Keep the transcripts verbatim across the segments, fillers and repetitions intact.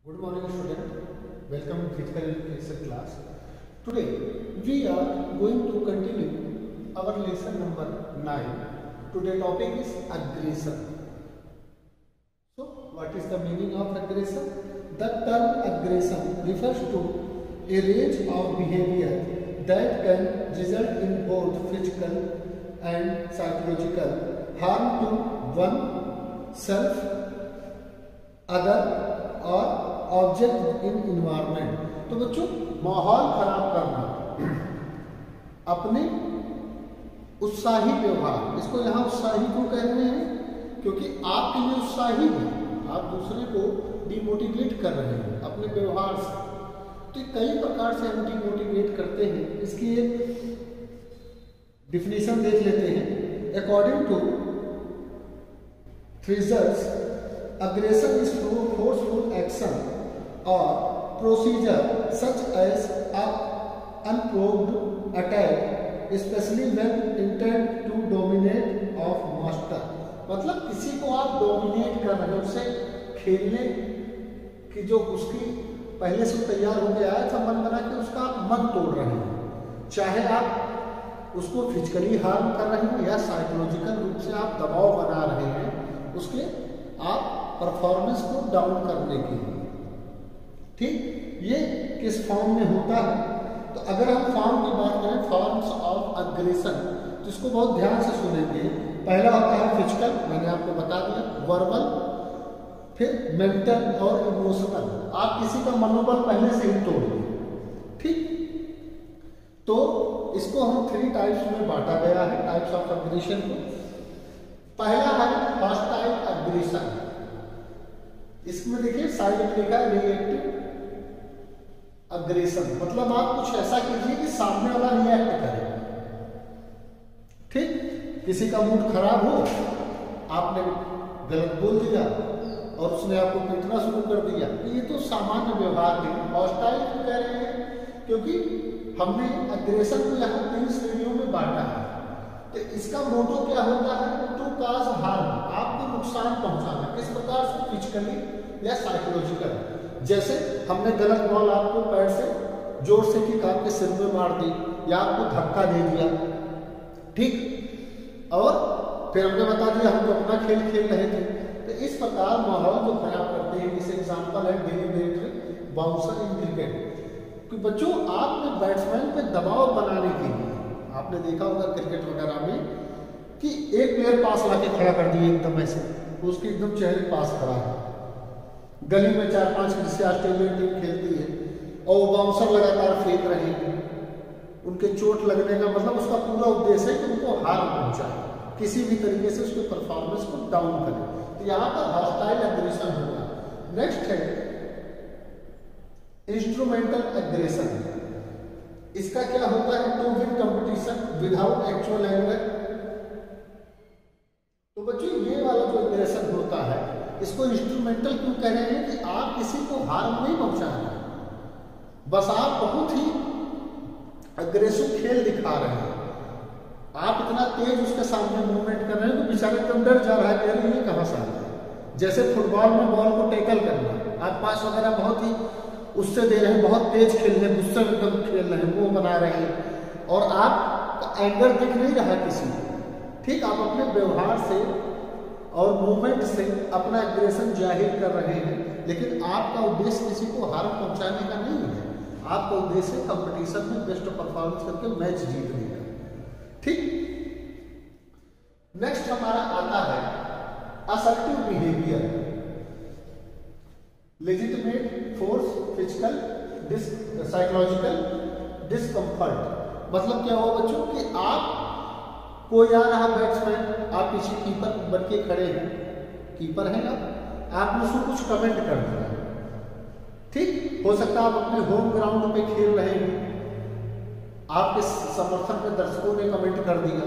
Good morning student, welcome to physical education class. Today we are going to continue our lesson number nine. Today topic is aggression. So what is the meaning of aggression? The term aggression refers to a range of behavior that can result in both physical and psychological harm to one self, other और object in environment. तो बच्चों, माहौल खराब करना, अपने उत्साही व्यवहार, इसको यहाँ उत्साही क्यों कह रहे हैं? क्योंकि आपके लिए उत्साही है, आप दूसरे को डिमोटिवेट कर रहे हैं अपने व्यवहार से। तो कई प्रकार से हम डिमोटिवेट करते हैं, इसकी एक डिफिनेशन देख लेते हैं। According to Fraser's, aggression is forceful action or procedure such as a unprovoked attack, especially when intent to dominate of master। मतलब किसी को आप डोमिनेट कर रहे हैं, उससे खेलने की जो उसकी पहले से तैयार हो गया है, मन बना के उसका आप मन तोड़ रहे हैं। चाहे आप उसको फिजिकली हार्म कर रहे हैं या साइकोलॉजिकल रूप से आप दबाव बना रहे हैं उसके आप परफॉर्मेंस को डाउन करने के लिए। ठीक, ये किस फॉर्म में होता है? तो अगर हम फॉर्म की बात करें, फॉर्म्स ऑफ अग्रेशन, तो इसको बहुत ध्यान से सुनेंगे। पहला होता है फिजिकल, मैंने आपको बता दिया, वर्बल, फिर मेंटल और इमोशनल। आप किसी का मनोबल पहले से ही तोड़ दें। ठीक, तो इसको हम थ्री टाइप्स में बांटा गया है, टाइप्स ऑफ अग्रेशन को। पहला है हॉस्टाइल अग्रेशन। इसमें देखिए साइड में लिखा है रिएक्टिव अग्रेशन, मतलब आप कुछ ऐसा कीजिए कि सामने वाला रिएक्ट करे। ठीक, किसी का मूड खराब हो, आपने गलत बोल दिया और उसने आपको पीटना शुरू कर दिया, तो ये तो सामान्य व्यवहार है। हॉस्टाइल क्यों कह रहे हैं? क्योंकि हमने अग्रेशन को यहाँ तीन श्रेणियों में बांटा है। तो इसका मोटो क्या होता है? टू काज हार्म, आपको नुकसान पहुंचाना। किस प्रकार से? फिजिकली या साइकोलॉजिकल। जैसे हमने गलत बॉल आपको पैर से जोर से किक आपके सिर में मार दी या आपको धक्का दे दिया। ठीक, और फिर हमने बता दिया हम तो अपना खेल खेल रहे थे। तो इस प्रकार माहौल जो खराब करते हैं, जैसे एग्जाम्पल है डेलीबरेट बाउंसर इन क्रिकेट। कि बच्चों, आपने बैट्समैन पे दबाव बनाने के लिए, आपने देखा होगा क्रिकेट वगैरह में कि एक प्लेयर पास लाके खड़ा कर दिए एकदम ऐसे, उसके एकदम चेहरे पास खड़ा है। गली में चार पांच जैसे ऑस्ट्रेलियन टीम खेलती है और वो बाउंसर लगातार फेंक रहे हैं, उनके चोट लगने का मतलब उसका पूरा उद्देश्य है कि उनको हार्म पहुंचाए, किसी भी तरीके से उसके परफॉर्मेंस को डाउन करे। तो यहाँ पर हॉस्टाइल एग्रेशन होगा। नेक्स्ट है इंस्ट्रूमेंटल एग्रेशन। इसका क्या होता है? To win competition without actual anger. तो बच्चों, ये वाला जो एग्रेशन होता है, इसको इंस्ट्रूमेंटल क्यों कह रहे हैं? कि आप किसी को हार्म नहीं पहुंचा रहे हैं, बस आप बहुत ही अग्रेसिव खेल दिखा रहे हैं। आप इतना तेज उसके सामने मूवमेंट कर रहे हैं तो बेचारा एकदम डर जा रहा है कि अरे ये कहां से आ रहा है। जैसे फुटबॉल में बॉल को टैकल करना, आप पास वगैरह बहुत ही उससे दे रहे हैं, बहुत तेज खेल रहे हैं, गुस्से में एकदम खेल रहे हैं, वो बना रहे हैं और आप एंगर दिख नहीं रहा किसी को। ठीक, आप अपने व्यवहार से और मूवमेंट से अपना एग्रेशन जाहिर कर रहे हैं, लेकिन आपका उद्देश्य किसी को हार्म पहुंचाने का नहीं है। आपका उद्देश्य कंपटीशन में बेस्ट परफॉर्मेंस करके मैच जीतने का। ठीक, नेक्स्ट हमारा आता है assertive behaviour. Legitimate force physical डिस साइकोलॉजिकल डिस्कम्फर्ट। मतलब क्या हुआ बच्चों कि आप कोई आ रहा बैट्समैन, आप किसी कीपर बन के खड़े हैं, कीपर है आप, आपने उसको कुछ कमेंट कर दिया। ठीक, हो सकता है आप अपने होम ग्राउंड पे खेल रहे हैं, आपके समर्थन में दर्शकों ने कमेंट कर दिया,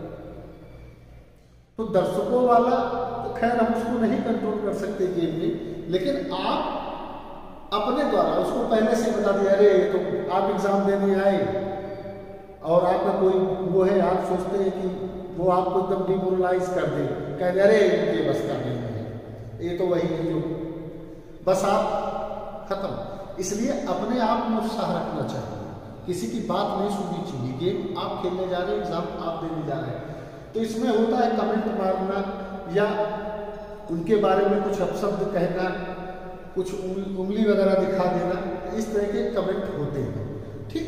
तो दर्शकों वाला तो खैर हम उसको नहीं कंट्रोल कर सकते गेम में, लेकिन आप अपने द्वारा उसको पहले से बता दिया, अरे तो आप एग्जाम देने आए और आपका कोई वो है, आप सोचते हैं कि वो आपको एकदम डिमोरलाइज कर दे, कह दे अरे ये बस का नहीं है, ये तो वही है जो बस आप खत्म। इसलिए अपने आप में उत्साह रखना चाहिए, किसी की बात नहीं सुननी चाहिए। गेम आप खेलने जा रहे हैं, एग्जाम आप देने जा रहे हैं, तो इसमें होता है कमेंट मारना या उनके बारे में कुछ अपशब्द कहना, कुछ उंगली वगैरह दिखा देना, इस तरह के कमेंट होते हैं। ठीक,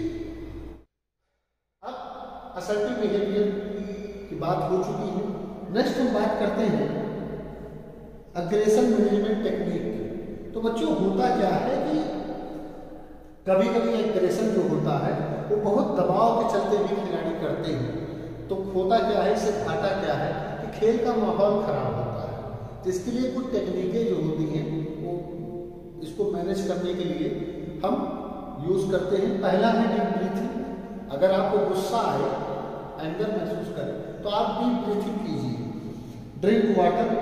अब असर्टिव बिहेवियर की बात हो चुकी है। नेक्स्ट हम बात करते हैं अग्रेशन मैनेजमेंट टेक्निक की। तो बच्चों होता क्या है कि कभी कभी एग्रेशन जो होता है वो बहुत दबाव के चलते भी खिलाड़ी करते हैं। तो होता क्या है, इससे घाटा क्या है कि खेल का माहौल खराब होता है। तो इसके लिए कुछ टेक्निकें जो होती हैं वो इसको मैनेज करने के लिए हम यूज करते हैं। पहला है डीप ब्रीथिंग। अगर आपको गुस्सा आए, एंगर महसूस करें, तो आप डीप ब्रीथिंग कीजिए। ड्रिंक वाटर,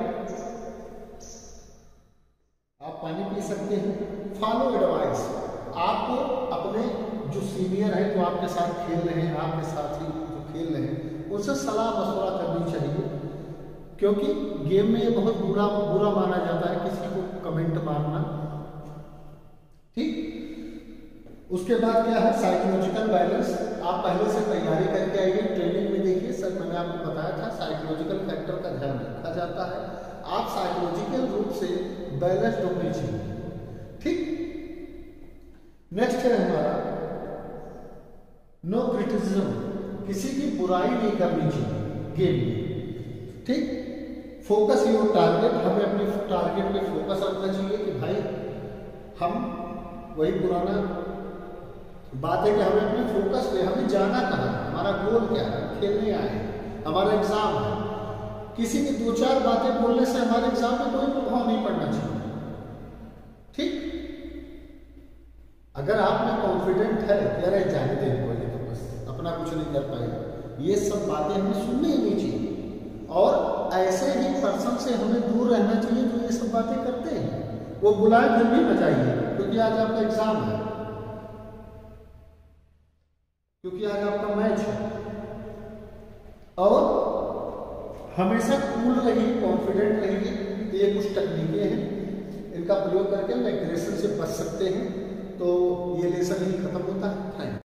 आप पानी पी सकते हैं। फॉलो एडवाइस, आपको अपने जो सीनियर हैं, जो आपके साथ खेल रहे हैं, आपके साथी जो खेल रहे हैं, उनसे सलाह मशवरा करनी चाहिए, क्योंकि गेम में ये बहुत बुरा बुरा माना जाता है किसी को कमेंट मारना। ठीक, उसके बाद क्या है, साइकोलॉजिकल बैलेंस। आप पहले से तैयारी करके आइए। ट्रेनिंग में देखिए सर, मैंने आपको बताया था साइकोलॉजिकल फैक्टर का ध्यान रखा जाता है। आप साइकोलॉजिकल रूप से बैलेंस होने चाहिए। ठीक, नेक्स्ट है हमारा नो क्रिटिसिज्म। किसी की बुराई नहीं करनी चाहिए गेम में। ठीक, फोकस योर टारगेट। हमें अपने टारगेट पे फोकस रखना चाहिए कि भाई हम, वही पुराना बात है कि हमें अपने फोकस पे, हमें जाना कहाँ है, हमारा गोल क्या है, खेलने आए हैं, हमारा एग्जाम है। किसी की दो चार बातें बोलने से हमारे एग्जाम में कोई प्रभाव नहीं पड़ना चाहिए। ठीक, अगर आप में कॉन्फिडेंट है कि अरे जाने देने वाले तो बस अपना कुछ नहीं कर पाएगा, ये सब बातें हमें सुननी ही नहीं चाहिए। और ऐसे ही पर्सन से हमें दूर रहना चाहिए जो ये सब बातें करते हैं। वो बुलाए फिर भी बजाइए, क्योंकि आज आपका एग्जाम है, क्योंकि आज आपका मैच है। और हमेशा कूल रहिए, कॉन्फिडेंट रहिए। तो ये कुछ तकनीकें हैं, इनका प्रयोग करके हम एग्रेशन से बच सकते हैं। तो ये लेसन ही खत्म होता है। Thank you.